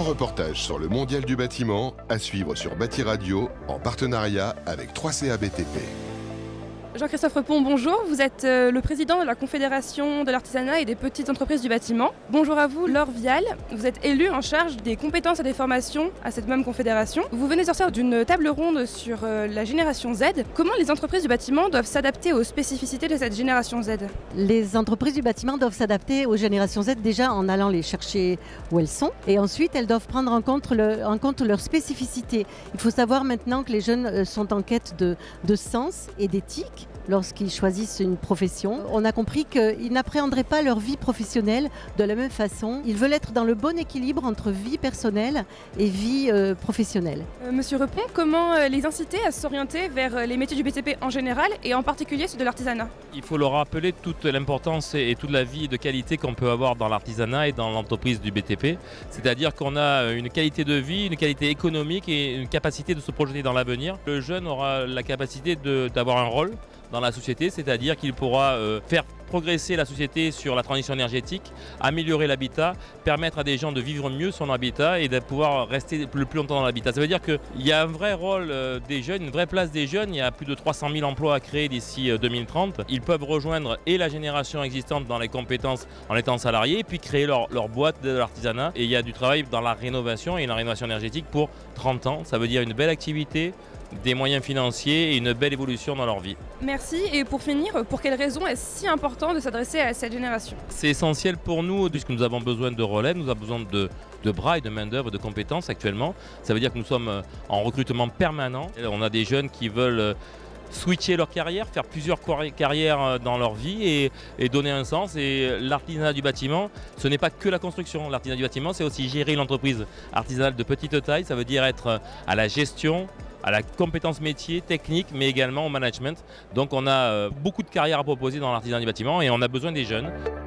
grand reportage sur le mondial du bâtiment à suivre sur Bâti Radio en partenariat avec 3CA BTP. Jean-Christophe Repon, bonjour. Vous êtes le président de la Confédération de l'artisanat et des petites entreprises du bâtiment. Bonjour à vous, Laure Vial. Vous êtes élu en charge des compétences et des formations à cette même confédération. Vous venez sortir d'une table ronde sur la génération Z. Comment les entreprises du bâtiment doivent s'adapter aux spécificités de cette génération Z? Les entreprises du bâtiment doivent s'adapter aux générations Z déjà en allant les chercher où elles sont. Et ensuite, elles doivent prendre en compte leurs spécificités. Il faut savoir maintenant que les jeunes sont en quête de sens et d'éthique lorsqu'ils choisissent une profession. On a compris qu'ils n'appréhenderaient pas leur vie professionnelle de la même façon. Ils veulent être dans le bon équilibre entre vie personnelle et vie professionnelle. Monsieur Repon, comment les inciter à s'orienter vers les métiers du BTP en général et en particulier ceux de l'artisanat? Il faut leur rappeler toute l'importance et toute la vie de qualité qu'on peut avoir dans l'artisanat et dans l'entreprise du BTP. C'est-à-dire qu'on a une qualité de vie, une qualité économique et une capacité de se projeter dans l'avenir. Le jeune aura la capacité d'avoir un rôle dans la société, c'est-à-dire qu'il pourra faire progresser la société sur la transition énergétique, améliorer l'habitat, permettre à des gens de vivre mieux son habitat et de pouvoir rester le plus longtemps dans l'habitat. Ça veut dire qu'il y a un vrai rôle des jeunes, une vraie place des jeunes. Il y a plus de 300 000 emplois à créer d'ici 2030. Ils peuvent rejoindre et la génération existante dans les compétences en étant salariés et puis créer leur boîte de l'artisanat. Et il y a du travail dans la rénovation et la rénovation énergétique pour 30 ans. Ça veut dire une belle activité, des moyens financiers et une belle évolution dans leur vie. Merci. Et pour finir, pour quelles raisons est-ce si important de s'adresser à cette génération? C'est essentiel pour nous puisque nous avons besoin de relais, nous avons besoin de bras et de main-d'œuvre, de compétences actuellement. Ça veut dire que nous sommes en recrutement permanent. On a des jeunes qui veulent switcher leur carrière, faire plusieurs carrières dans leur vie et donner un sens. Et l'artisanat du bâtiment, ce n'est pas que la construction. L'artisanat du bâtiment, c'est aussi gérer une entreprise artisanale de petite taille. Ça veut dire être à la gestion, à la compétence métier, technique, mais également au management. Donc on a beaucoup de carrières à proposer dans l'artisanat du bâtiment et on a besoin des jeunes.